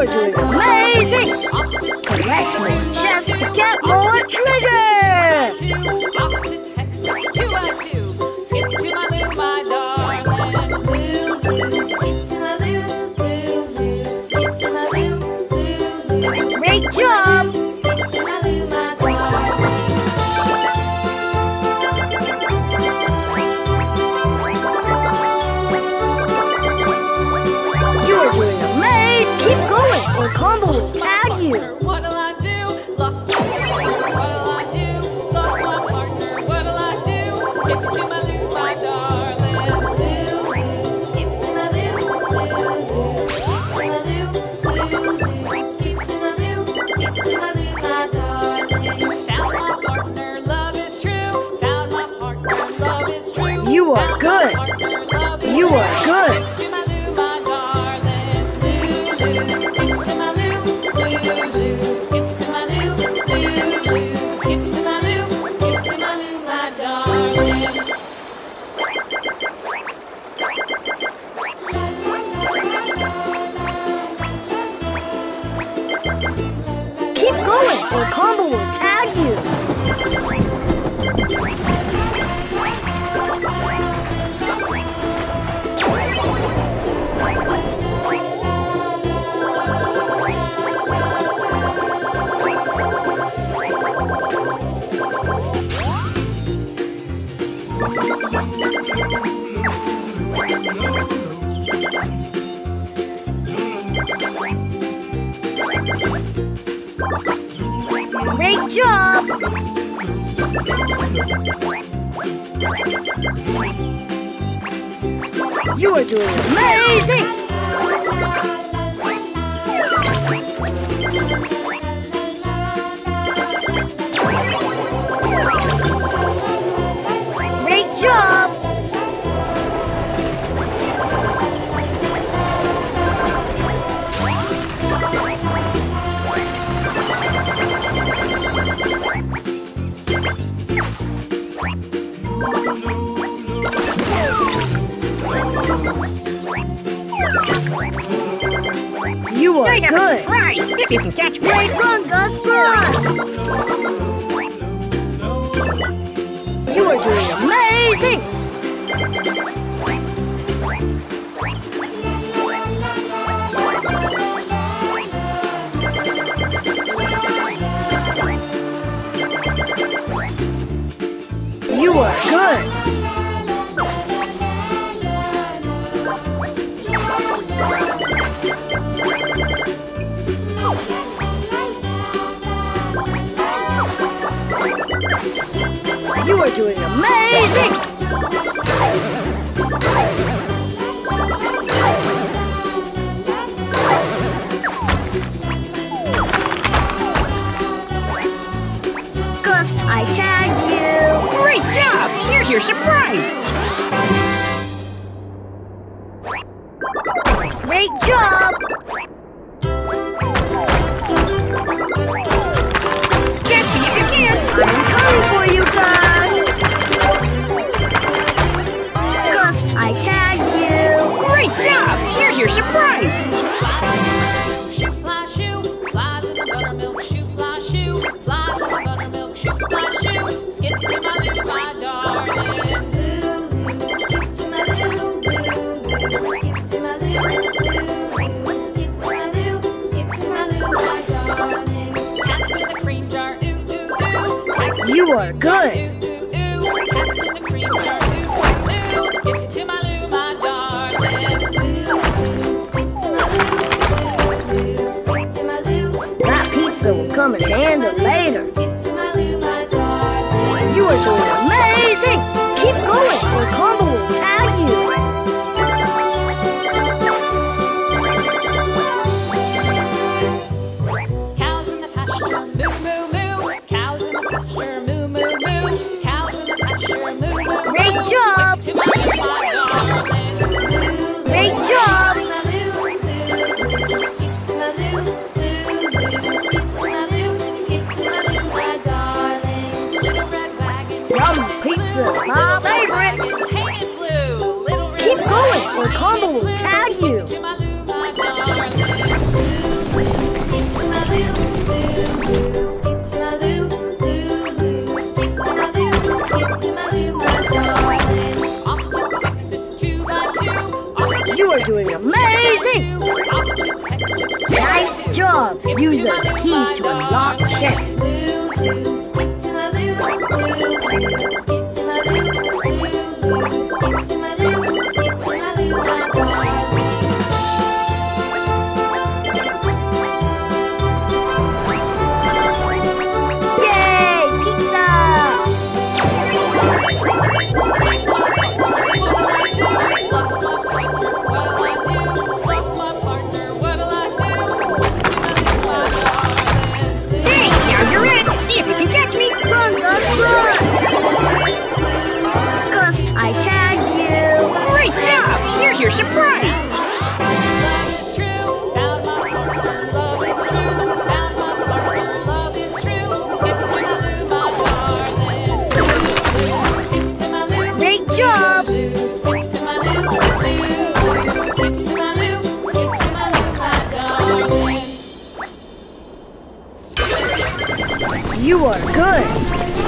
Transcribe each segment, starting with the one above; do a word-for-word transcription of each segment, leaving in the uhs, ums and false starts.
are doing amazing! Collect more chests to get more treasure! Off to Texas, two by two. Skip to my loo, my darling. Loo, loo, skip to my loo. Loo, loo, skip to my loo. Loo, loo, Great job! skip to my loo, my darling. You are doing amazing! Keep going or Combo will tag you! What'll I do? Lost my partner. What'll I do? Lost my partner. What'll I do? Skip to my loo, my darling. Loo, loo, skip to my loo. Loo, loo, skip to my loo. Loo, loo, skip to my loo. Skip to my loo, my darling. Found my partner, love is true. Found my partner, love is true. You are Found good. my partner, love is You true. are good. Skip to my loo, my darling. Loo, loo, skip to my loo. Loo, loo, skip to my loo. Loo, loo, skip to my loo. Skip to my loo, my darling. Keep going or Combo will tag you! Great job! You are doing amazing! Great job! You are I have good! a surprise if you can catch me. Great run, Gus, run! You are doing amazing! You are good! You are doing amazing! Gus, I tagged you! Great job! Here's your surprise. Great job! Get me if you can. I'm coming for you, Gus! Gus, I tagged you! Great job! Here's your surprise. Shoe fly shoe, flies in the buttermilk. Shoe fly shoe, flies in the buttermilk. Shoe fly shoe, skip to my loo, my darling. Loo, loo, skip to my loo. Loo, loo, skip to my loo. Loo, loo, skip to my loo. Skip to my loo, my darling. Cats in the cream jar, ooh, ooh, ooh. Cats in You the are cream jar, good! ooh, ooh, ooh. Cats in the cream jar, ooh, ooh, ooh. Skip to my loo, my darling. Loo, loo, skip to my loo. Loo, loo, skip to my loo. That pizza will come in handy later. Skip to my loo, my darling. You are doing amazing! Keep going or Combo will tag you! Cows in the pasture, moo, moo, moo. Cows in the pasture, moo, moo, moo. Cows in the pasture, moo, moo, moo. Great job! Skip to my loo, my darling. Great job! Skip to my loo, loo, loo. Skip to my loo, skip to my loo, my darling. Little red wagon. Yum pizza, my favorite! Painted blue. Little red Keep going wagon. or Combo will tag you! To my loo, my darling. Off to Texas two by two. Off to You are Texas doing two amazing. by two. Off to Texas two by Nice two. job. Skip Use to my those loo, keys my to unlock darling. chests. Loo, loo, skip to my loo, loo, loo, skip to my loo, loo, loo, skip to my loo, skip to my loo, my darling. Yay! Pizza! Hey, now you're in. See if you can catch me. Run, Gus, run! Gus, I tagged you. Great job. Here's your surprise. Great job. You are good.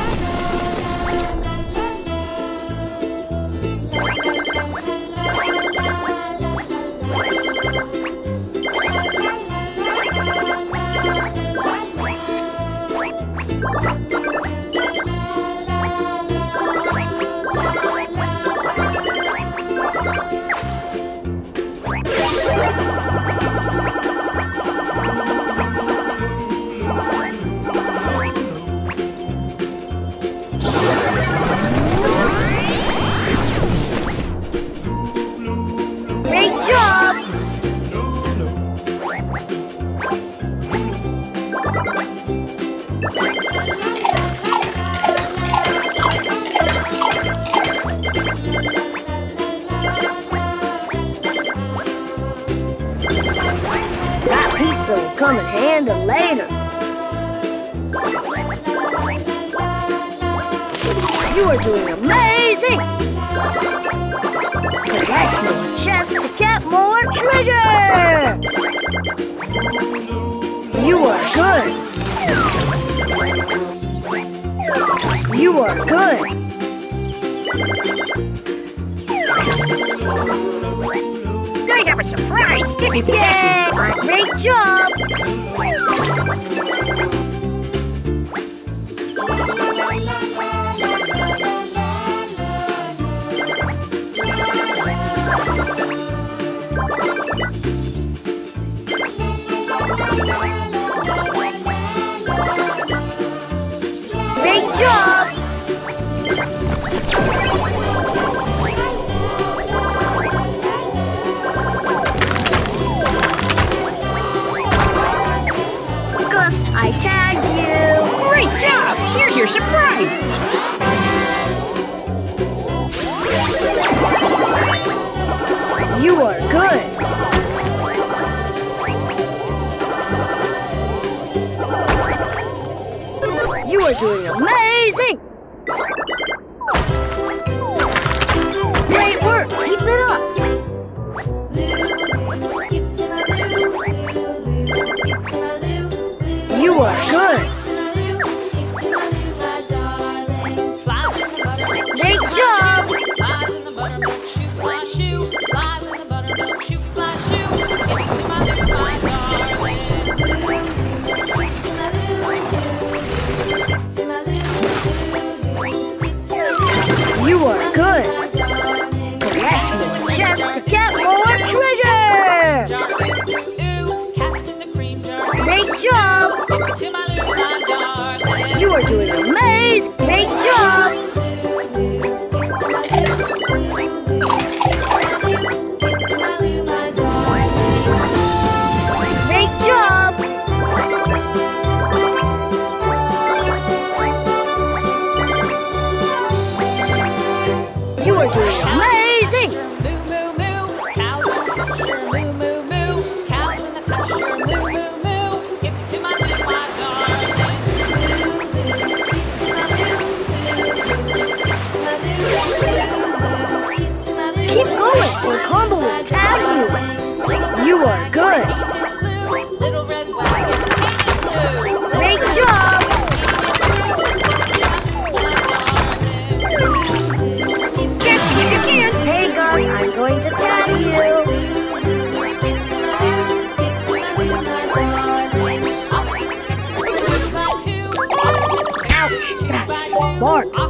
Great job. That pizza will come in handy later. You are doing amazing! Collect more chests to get more treasure! You are good! You are good! I have a surprise. If you can catch me. Yay! Great job! Great job! Gus, I tagged you. Great job. Here's your surprise. You are good. You are doing amazing. Great work. Keep it up. You are good. Great job. Flies in the buttermilk shoe, fly shoe. Flies in the buttermilk shoe, fly shoe. Skip to my loo, my darling. You are good. Collect more chests to get more treasure. Ooh, cats in the cream jar. Great job. Skip to my loo, my darling. You are doing amazing. Great job. Great job. You are doing amazing. Moo, moo, moo. Cows in the pasture. Moo, moo, moo. Cows in the pasture. Moo, moo, moo. Skip to my loo, my darling. Keep going or Combo will tag you. You are good. Little red wagon. Painted blue. Great job. Skip to my loo, my darling. apart.